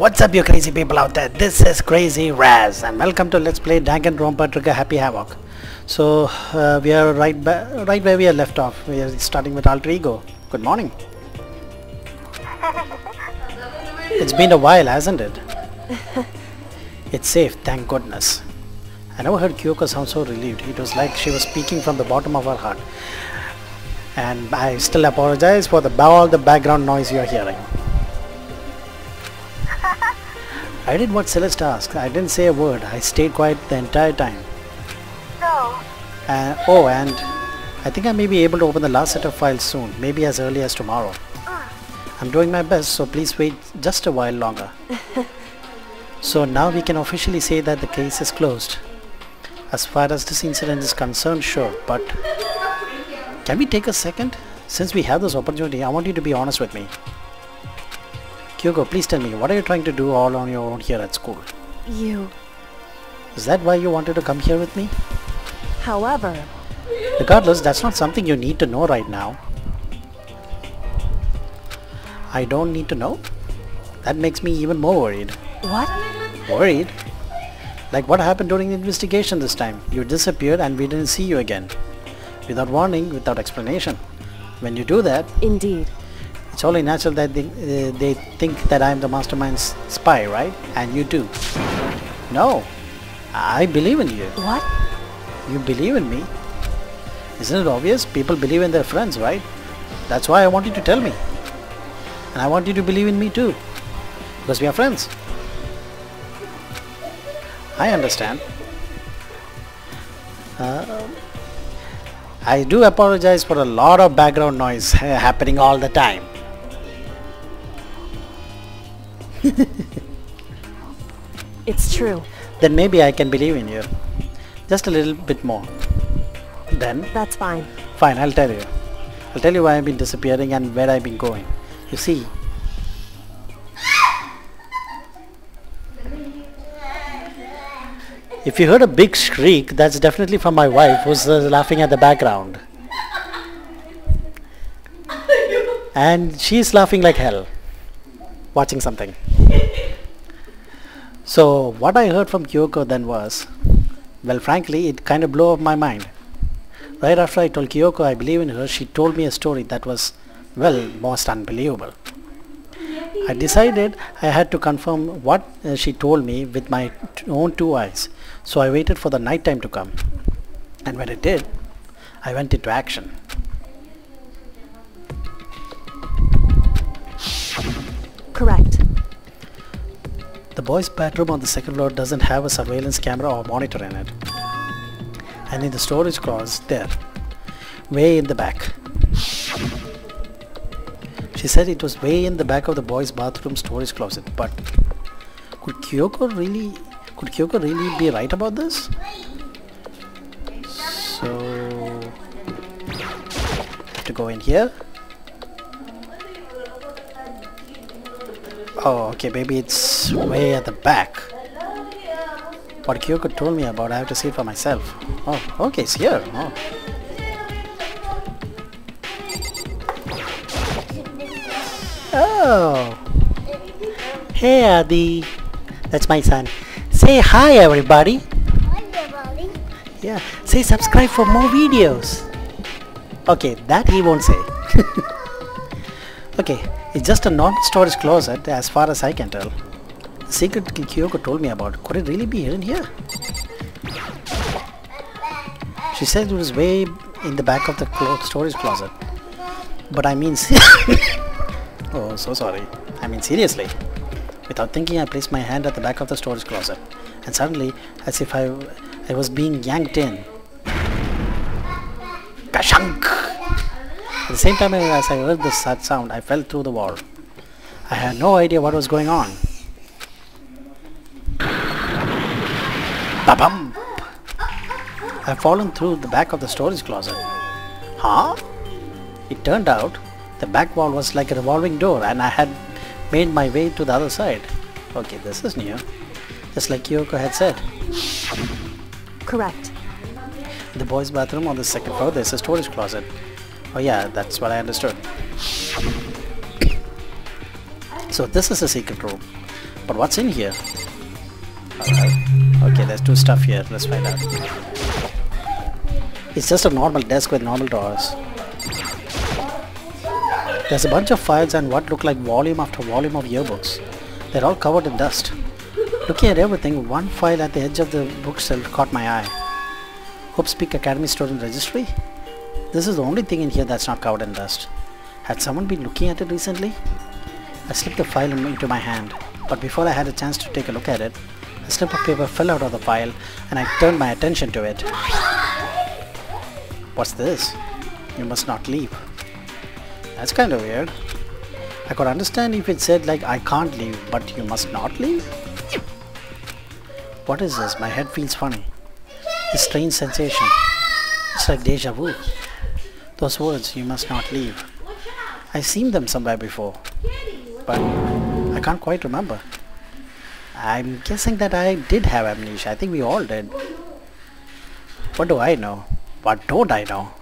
What's up, you crazy people out there? This is Crazy Raz and welcome to Let's Play Danganronpa Trigger Happy Havoc. So we are right where we are left off. We are starting with Alter Ego. Good morning. It's been a while, hasn't it? It's safe, thank goodness. I never heard Kyoko sound so relieved. It was like she was speaking from the bottom of her heart. And I still apologize for all the background noise you are hearing. I did what Celeste asked. I didn't say a word. I stayed quiet the entire time. No. Oh, and I think I may be able to open the last set of files soon, maybe as early as tomorrow. I'm doing my best, so please wait just a while longer. So now we can officially say that the case is closed. As far as this incident is concerned, sure, but can we take a second? Since we have this opportunity, I want you to be honest with me. Kyoko, please tell me, what are you trying to do all on your own here at school? Is that why you wanted to come here with me? However... Regardless, that's not something you need to know right now. I don't need to know? That makes me even more worried. What? Worried? Like what happened during the investigation this time? You disappeared and we didn't see you again. Without warning, without explanation. When you do that... Indeed. It's only natural that they think that I'm the mastermind's spy, right? And you too. No. I believe in you. What? You believe in me? Isn't it obvious? People believe in their friends, right? That's why I want you to tell me. And I want you to believe in me too. Because we are friends. I understand. I do apologize for a lot of background noise happening all the time. It's true. Then maybe I can believe in you. Just a little bit more. Then? That's fine. Fine, I'll tell you. I'll tell you why I've been disappearing and where I've been going. You see, if you heard a big shriek, that's definitely from my wife who's laughing at the background. And she's laughing like hell, watching something. So what I heard from Kyoko then was, well, frankly, it kind of blew up my mind. Right after I told Kyoko I believe in her, she told me a story that was, well, most unbelievable. I decided I had to confirm what she told me with my own two eyes. So I waited for the night time to come. And when it did, I went into action. Correct. The boys' bedroom on the second floor doesn't have a surveillance camera or monitor in it. And in the storage closet there, way in the back. She said it was way in the back of the boys' bathroom storage closet, but could Kyoko really be right about this? So I have to go in here. Oh, okay, maybe it's way at the back. What Kyoko told me about, I have to see it for myself. Oh, okay, it's here. Oh. Oh. Hey, Adi. That's my son. Say hi, everybody. Hi, everybody. Yeah, say subscribe for more videos. Okay, that he won't say. Okay, it's just a non-storage closet as far as I can tell. The secret Kyoko told me about, could it really be hidden here? She said it was way in the back of the storage closet. But I mean... Oh, so sorry. I mean seriously. Without thinking, I placed my hand at the back of the storage closet. And suddenly, as if I was being yanked in. Kashank! At the same time as I heard this sad sound, I fell through the wall. I had no idea what was going on. Ba-bum! I've fallen through the back of the storage closet. Huh? It turned out the back wall was like a revolving door and I had made my way to the other side. Okay, this is new. Just like Kyoko had said. Correct. In the boys' bathroom on the second floor, there's a storage closet. Oh yeah, that's what I understood. So this is a secret room. But what's in here? Alright. Okay, there's two stuff here. Let's find out. It's just a normal desk with normal drawers. There's a bunch of files and what look like volume after volume of yearbooks. They're all covered in dust. Looking at everything, one file at the edge of the bookshelf caught my eye. Hope's Peak Academy Student Registry? This is the only thing in here that's not covered in dust. Had someone been looking at it recently? I slipped the file into my hand, but before I had a chance to take a look at it, a slip of paper fell out of the file and I turned my attention to it. What's this? You must not leave. That's kind of weird. I could understand if it said like I can't leave, but you must not leave? What is this? My head feels funny. This strange sensation. It's like deja vu. Those words, you must not leave. I've seen them somewhere before, but I can't quite remember. I'm guessing that I did have amnesia. I think we all did. What do I know? What don't I know?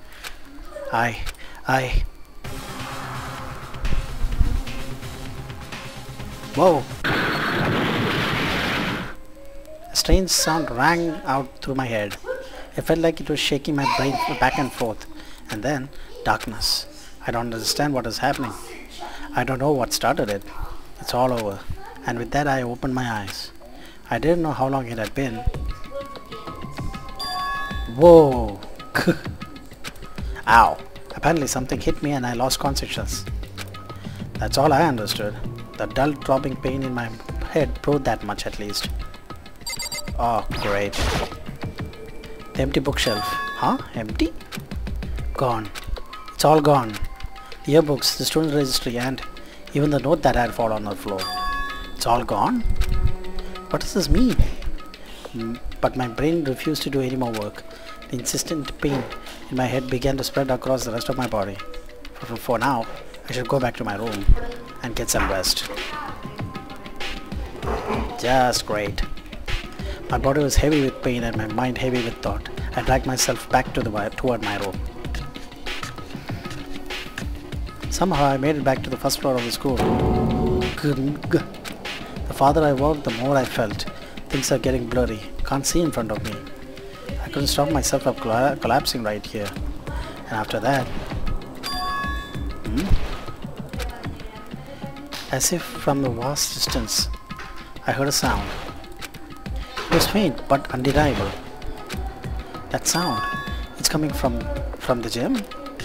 Whoa! A strange sound rang out through my head. It felt like it was shaking my brain back and forth. And then, darkness. I don't understand what is happening. I don't know what started it. It's all over. And with that I opened my eyes. I didn't know how long it had been. Whoa! Ow! Apparently something hit me and I lost consciousness. That's all I understood. The dull throbbing pain in my head proved that much at least. Oh, great. The empty bookshelf. Huh? Empty? Gone. It's all gone. The yearbooks, the student registry, and even the note that had fallen on the floor. It's all gone? What does this mean? But my brain refused to do any more work. The insistent pain in my head began to spread across the rest of my body. For now, I should go back to my room and get some rest. Just great. My body was heavy with pain and my mind heavy with thought. I dragged myself back toward my room. Somehow I made it back to the first floor of the school. The farther I walked, the more I felt. Things are getting blurry. Can't see in front of me. I couldn't stop myself from collapsing right here. And after that... As if from the vast distance, I heard a sound. It was faint but undeniable. That sound, it's coming from the gym?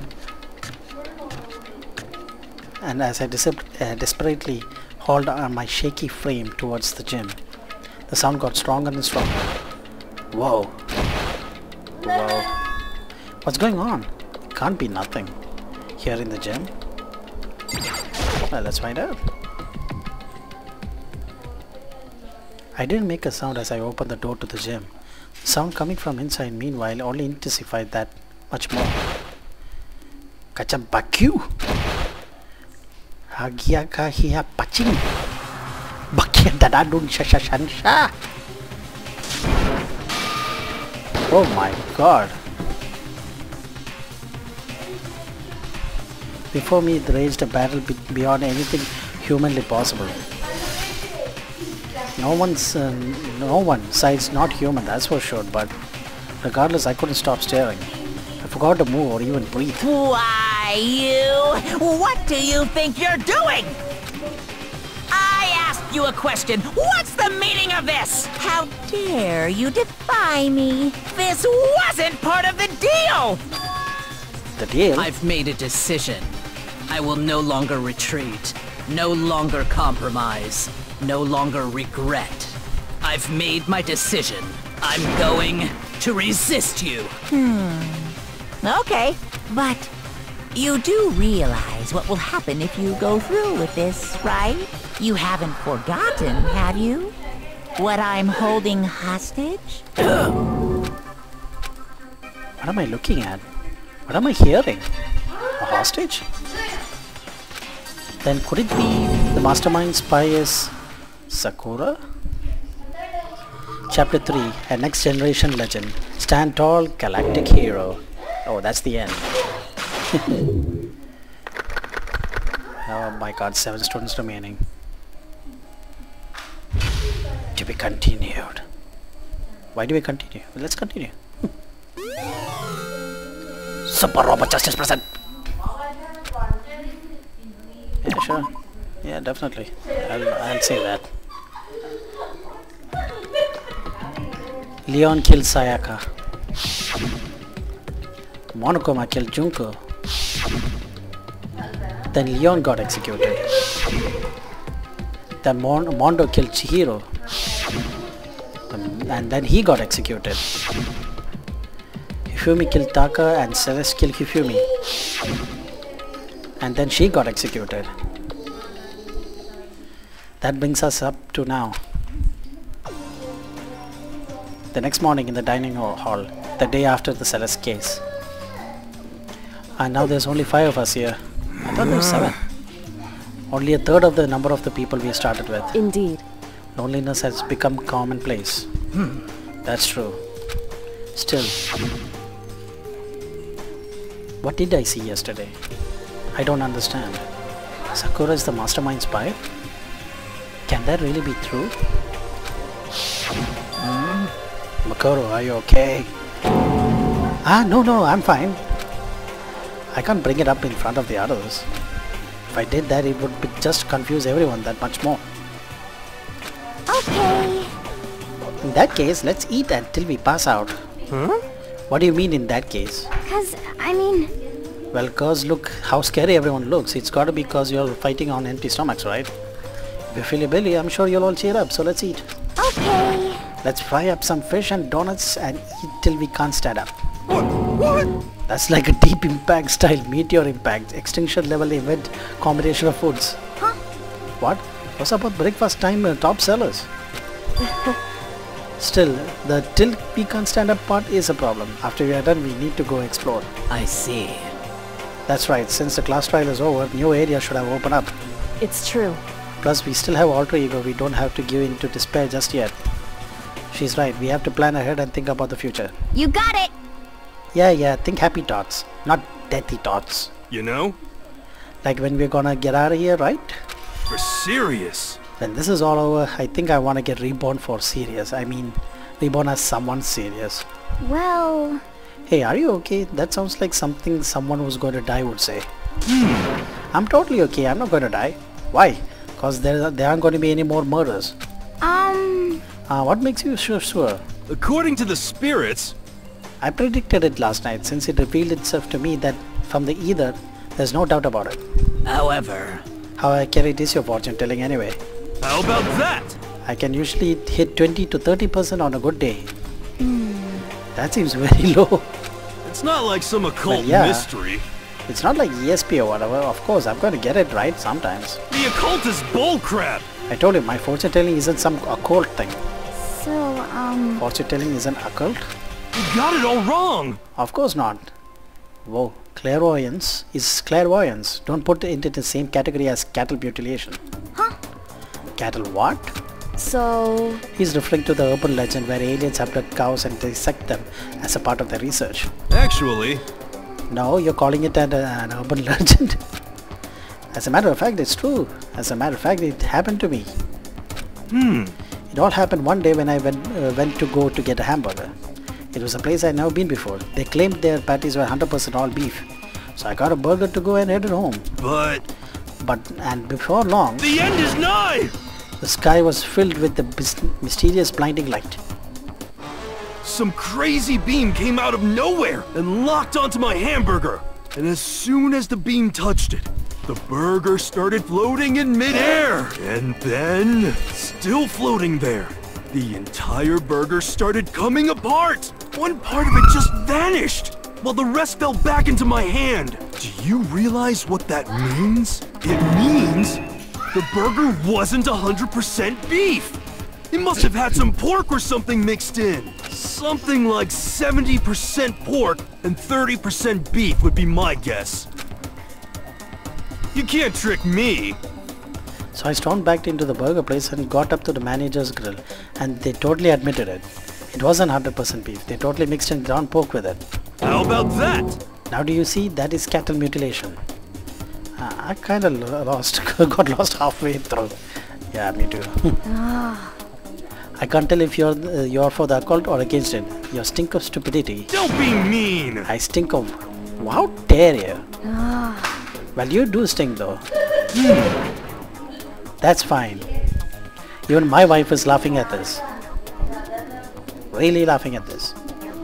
And as I desperately hauled on my shaky frame towards the gym, the sound got stronger and stronger. Whoa. Whoa. What's going on? It can't be nothing here in the gym. Well, let's find out. I didn't make a sound as I opened the door to the gym. The sound coming from inside, meanwhile, only intensified that much more. Kachabakyu! Hagia kahia paching! Bakia dadadun shashashansha! Oh my god! Before me raged a battle beyond anything humanly possible. No one side's not human, that's for sure, but regardless I couldn't stop staring. I forgot to move or even breathe. Why, you? What do you think you're doing? I asked you a question. What's the meaning of this? How dare you defy me? This wasn't part of the deal! The deal? I've made a decision. I will no longer retreat, no longer compromise, no longer regret. I've made my decision. I'm going to resist you. Okay, but you do realize what will happen if you go through with this, right? You haven't forgotten, have you? What I'm holding hostage? What am I looking at? What am I hearing? A hostage? Then could it be the mastermind spy is Sakura? Chapter 3, a next generation legend. Stand tall, galactic hero. Oh, that's the end. Oh my god, 7 students remaining. To be continued. Why do we continue? Let's continue. Super Robot Justice present. Yeah, sure. Yeah, definitely. I'll say that. Leon killed Sayaka. Monokuma killed Junko. Then Leon got executed. Then Mondo killed Chihiro. And then he got executed. Hifumi killed Taka and Celeste killed Hifumi. And then she got executed. That brings us up to now. The next morning in the dining hall, the day after the Celeste case. And now there's only 5 of us here. I thought there were 7. Only a third of the number of the people we started with. Indeed. Loneliness has become commonplace. That's true. Still, what did I see yesterday? I don't understand. Sakura is the mastermind spy? Can that really be true? Makoro, are you okay? No, I'm fine. I can't bring it up in front of the others. If I did that, it would just confuse everyone that much more. Okay. In that case, let's eat until we pass out. What do you mean in that case? Well, cause look how scary everyone looks. It's gotta be cause you're fighting on empty stomachs, right? If you feel your belly, I'm sure you'll all cheer up, so let's eat. Okay. Let's fry up some fish and donuts and eat till we can't stand up. What? That's like a deep impact style meteor impact, extinction level event combination of foods. Huh? What? What's about breakfast time top sellers? Still, the till we can't stand up part is a problem. After we are done, we need to go explore. I see. That's right, since the class trial is over, new area should have opened up. It's true. Plus, we still have alter ego, we don't have to give in to despair just yet. She's right, we have to plan ahead and think about the future. You got it! Yeah, think happy thoughts, not deathy thoughts. You know? Like when we're gonna get out of here, right? For serious. When this is all over, I think I wanna get reborn for serious. I mean, reborn as someone serious. Well... Hey, are you okay? That sounds like something someone who's going to die would say. I'm totally okay, I'm not going to die. Why? Cause there aren't going to be any more murders. What makes you sure? According to the spirits... I predicted it last night since it revealed itself to me that from the ether, there's no doubt about it. However... How accurate is your fortune telling anyway? How about that? I can usually hit 20 to 30% on a good day. That seems very low. It's not like some occult yeah. mystery. It's not like ESP or whatever. Of course, I'm going to get it right sometimes. The occult is bullcrap! I told you, my fortune telling isn't some occult thing. So, Fortune telling isn't occult? You got it all wrong! Of course not. Whoa, clairvoyance is clairvoyance. Don't put it into the same category as cattle mutilation. Huh? Cattle what? So... He's referring to the urban legend where aliens abduct cows and dissect them as a part of their research. Actually... No, you're calling it an urban legend. As a matter of fact, it's true. As a matter of fact, it happened to me. It all happened one day when I went to go to get a hamburger. It was a place I'd never been before. They claimed their patties were 100% all beef. So I got a burger to go and headed home. And before long... The end is nigh! The sky was filled with the mysterious blinding light. Some crazy beam came out of nowhere and locked onto my hamburger. And as soon as the beam touched it, the burger started floating in midair. And then, still floating there, the entire burger started coming apart. One part of it just vanished, while the rest fell back into my hand. Do you realize what that means? It means the burger wasn't 100% beef. It must have had some pork or something mixed in. Something like 70% pork and 30% beef would be my guess. You can't trick me. So I stormed back into the burger place and got up to the manager's grill, and they totally admitted it. It wasn't 100% beef. They totally mixed in ground pork with it. How about that? Now do you see? That is cattle mutilation. I kind of got lost halfway through. Yeah, me too. I can't tell if you're for the occult or against it. You stink of stupidity. Don't be mean! I stink of... How dare you? Well, you do stink though. That's fine. Even my wife is laughing at this. Really laughing at this.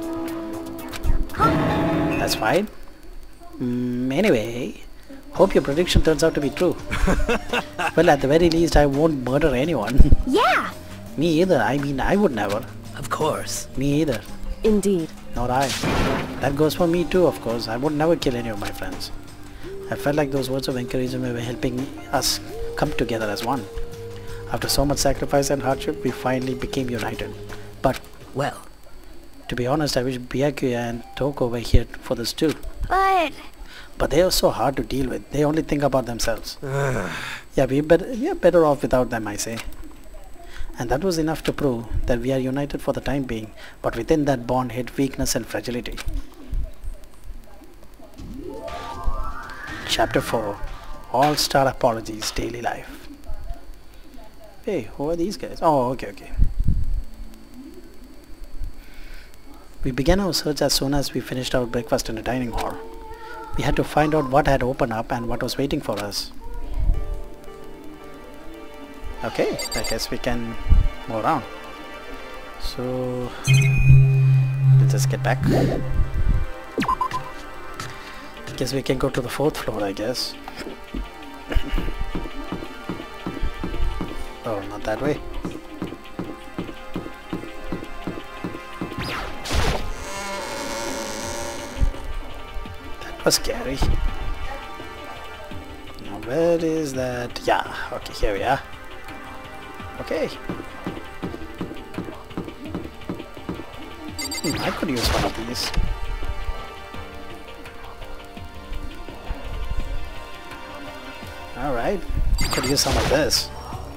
That's fine. Anyway, hope your prediction turns out to be true. Well, at the very least, I won't murder anyone. Yeah! Me either. I mean, I would never. Of course. Me either. Indeed. Not I. That goes for me too, of course. I would never kill any of my friends. I felt like those words of encouragement were helping us come together as one. After so much sacrifice and hardship, we finally became united. But, Well, to be honest, I wish Byakuya and Toko were here for this too. But they are so hard to deal with. They only think about themselves. Yeah, we are better off without them, I say. And that was enough to prove that we are united for the time being, but within that bond hid weakness and fragility. Chapter 4. All-Star Apologies, Daily Life. Hey, who are these guys? Oh, okay. We began our search as soon as we finished our breakfast in the dining hall. We had to find out what had opened up and what was waiting for us. Okay, I guess we can move around. So, let's just get back. Guess we can go to the 4th floor, I guess. Oh, not that way. That was scary. Now where is that? Yeah, okay, here we are. Okay. I could use one of these. Alright, could use some of this.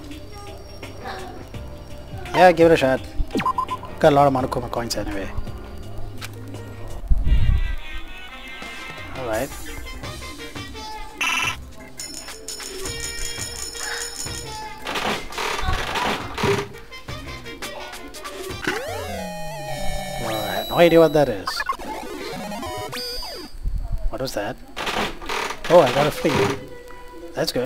Yeah, give it a shot. Got a lot of Monokuma coins anyway. Alright. Alright, no idea what that is. What was that? Oh, I got a free one. That's good.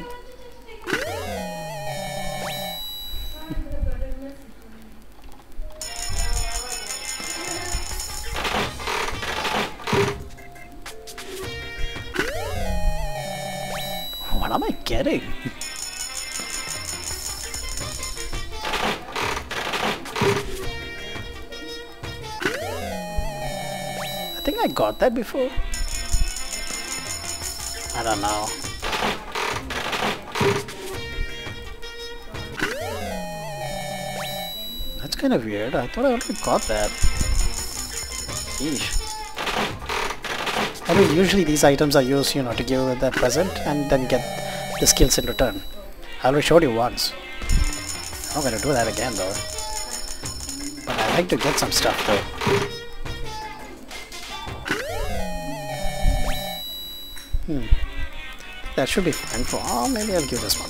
What am I getting? I think I got that before. I don't know. That's kind of weird. I thought I already got that. Yeesh. I mean, usually these items are used, you know, to give that present and then get the skills in return. I already showed you once. I'm not gonna do that again though. But I like to get some stuff though. That should be fine for... Oh, maybe I'll give this one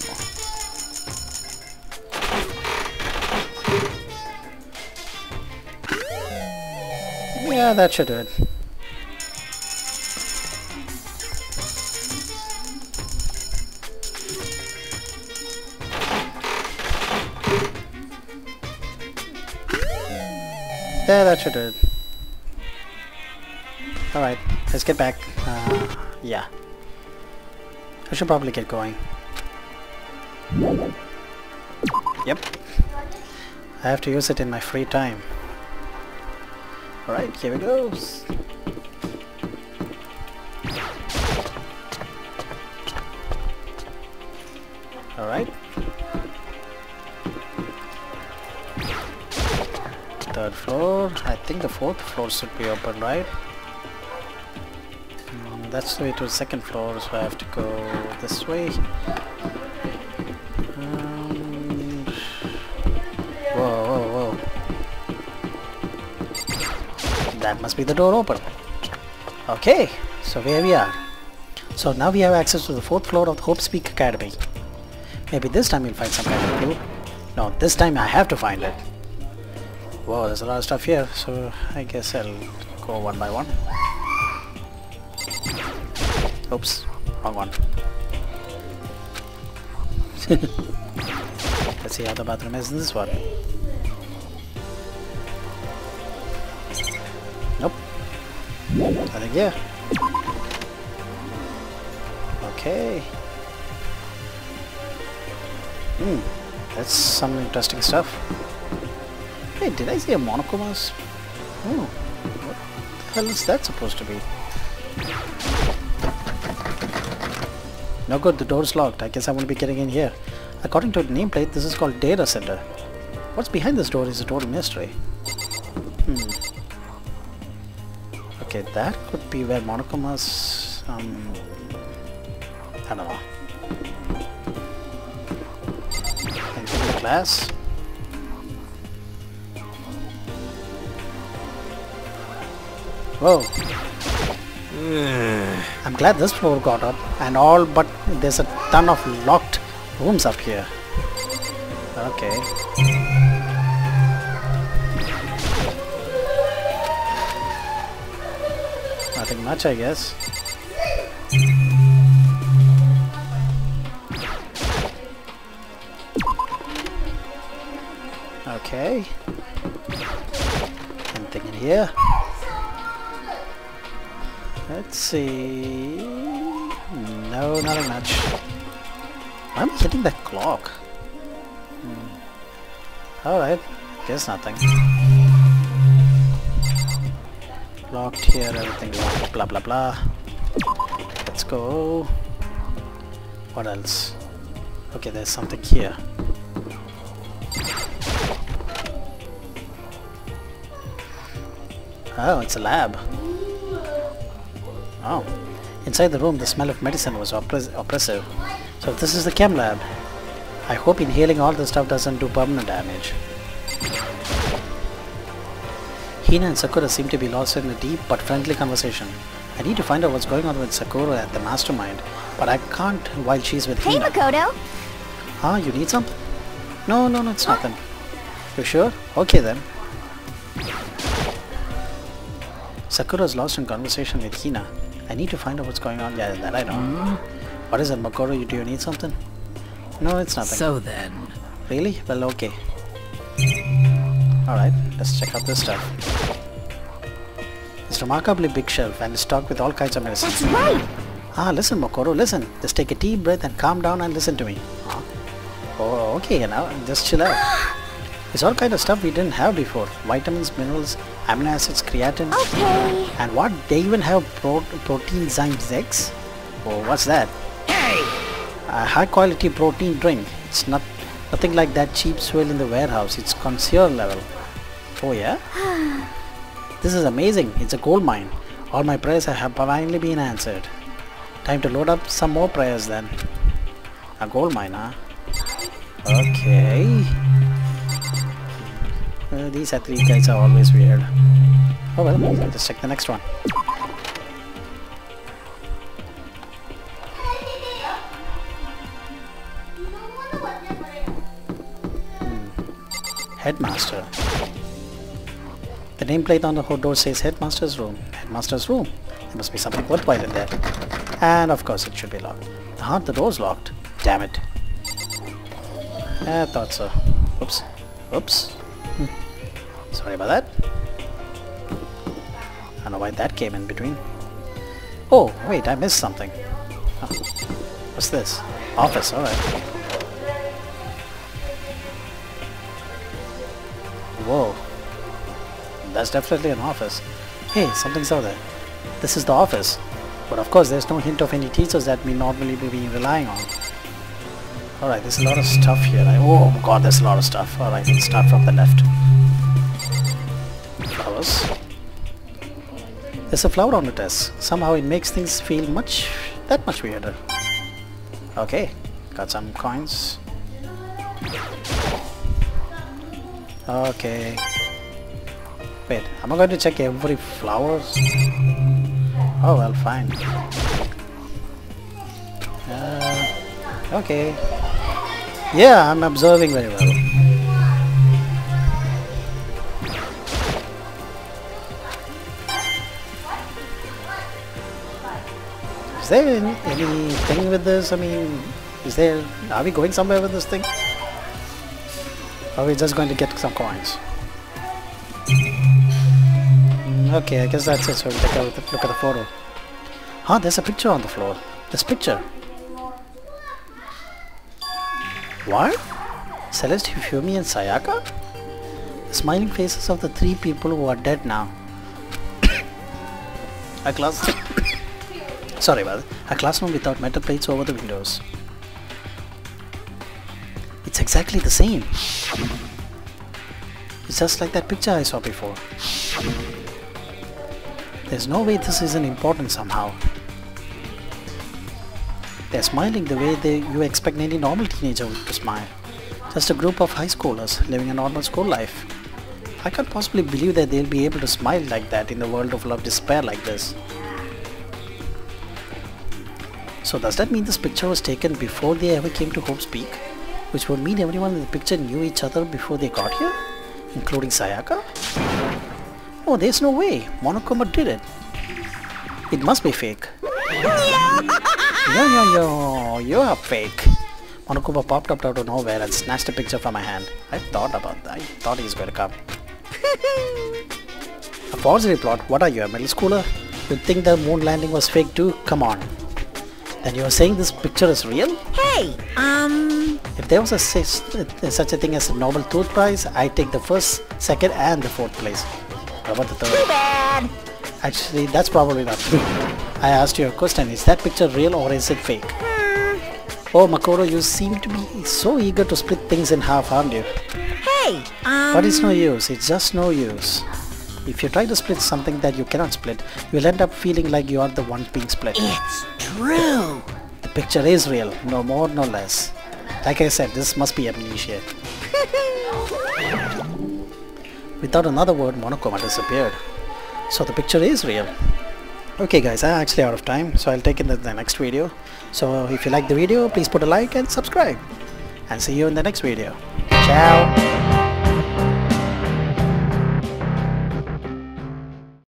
more. Yeah, that should do it. Yeah, that should do it. Alright, let's get back. Yeah. I should probably get going. Yep. I have to use it in my free time. Alright, here we go. Alright. 3rd floor. I think the 4th floor should be open, right? That's the way to the 2nd floor, so I have to go this way. And... Whoa. That must be the door open. Okay, so here we are. So now we have access to the 4th floor of the Hope Speak Academy. Maybe this time we'll find some kind of clue. No, this time I have to find it. Whoa, there's a lot of stuff here, so I guess I'll go one by one. Oops, wrong one. Let's see how the bathroom is in this one. Nope. Nothing here. Okay. That's some interesting stuff. Hey, did I see a Monocomas? Oh, what the hell is that supposed to be? No good, the door's locked. I guess I won't be getting in here. According to the nameplate, this is called Data Center. What's behind this door is a total mystery. Okay, that could be where Monocomas... I don't know. Anything in the glass? Whoa. I'm glad this floor got up and all, but there's a ton of locked rooms up here. Okay. Nothing much, I guess. Okay. Anything in here? Let's see. No, nothing much. Why am I hitting that clock? Alright, guess nothing. Locked here, everything locked, blah blah blah. Let's go. What else? Okay, there's something here. Oh, it's a lab. Oh. Inside the room, the smell of medicine was oppressive. So this is the chem lab. I hope inhaling all this stuff doesn't do permanent damage. Hina and Sakura seem to be lost in a deep but friendly conversation. I need to find out what's going on with Sakura at the mastermind, but I can't while she's with Hina. Hey, Makoto! Ah, you need something? No, it's nothing. You sure? Okay then. Sakura's lost in conversation with Hina. I need to find out what's going on. Yeah, that I know. What is it, Makoto? Do you need something? No, it's nothing. So then... Really? Well, okay. Alright, let's check out this stuff. It's a remarkably big shelf and it's stocked with all kinds of medicines. That's right! Ah, listen, Makoto, listen. Just take a deep breath and calm down and listen to me. Oh, okay, now just chill out. It's all kind of stuff we didn't have before. Vitamins, minerals, amino acids, creatine. Okay. And what? They even have protein zymes X? Oh, what's that? Hey! A high quality protein drink. It's nothing like that cheap swill in the warehouse. It's connoisseur level. Oh yeah? This is amazing. It's a gold mine. All my prayers have finally been answered. Time to load up some more prayers then. A gold mine, huh? Okay. These athlete guys are always weird. Oh well, let's check the next one. Headmaster. The nameplate on the door says Headmaster's room. Headmaster's room. There must be something worthwhile in there. And of course it should be locked. The door's locked. Damn it. I thought so. Oops. Oops. Sorry about that. I don't know why that came in between. Oh, wait, I missed something. Oh. What's this? Office, alright. Whoa. That's definitely an office. Hey, something's out there. This is the office. But of course, there's no hint of any teachers that we normally be relying on. Alright, there's a lot of stuff here. Oh god, there's a lot of stuff. Alright, let's start from the left. Flowers. There's a flower on the desk. Somehow it makes things feel that much weirder. Okay, got some coins. Okay. Wait, am I going to check every flower? Oh well, fine. Okay. Yeah, I'm observing very well. Is there anything with this? I mean, are we going somewhere with this thing? Or are we just going to get some coins? Okay, I guess that's it. So we'll take a look at the photo. Huh, there's a picture on the floor. This picture. What? Celeste, Hifumi and Sayaka? The smiling faces of the 3 people who are dead now. A class... Sorry about that. A classroom without metal plates over the windows. It's exactly the same. It's just like that picture I saw before. There's no way this isn't important somehow. They're smiling the way you expect any normal teenager to smile. Just a group of high schoolers living a normal school life. I can't possibly believe that they'll be able to smile like that in a world of love despair like this. So does that mean this picture was taken before they ever came to Hope's Peak? Which would mean everyone in the picture knew each other before they got here? Including Sayaka? Oh, there's no way. Monokuma did it. It must be fake. Yo, you're fake. Monokuma popped up out of nowhere and snatched a picture from my hand. I thought about that. I thought he was going to come. A forgery plot? What are you, a middle schooler? You'd think the moon landing was fake too? Come on. Then you're saying this picture is real? Hey, If there was such a thing as a Nobel Truth Prize, I'd take the first, second and the 4th place. How about the 3rd? too bad. Actually, that's probably not true. I asked you a question. Is that picture real or is it fake? Oh, Makoto, you seem to be so eager to split things in half, aren't you? Hey, But it's no use. It's just no use. If you try to split something that you cannot split, you'll end up feeling like you are the one being split. it's true. The picture is real. No more, no less. Like I said, this must be amnesia. Without another word, Monokuma disappeared. So the picture is real. Okay guys, I'm actually out of time, so I'll take it in the next video. So if you like the video, please put a like and subscribe. And see you in the next video. Ciao!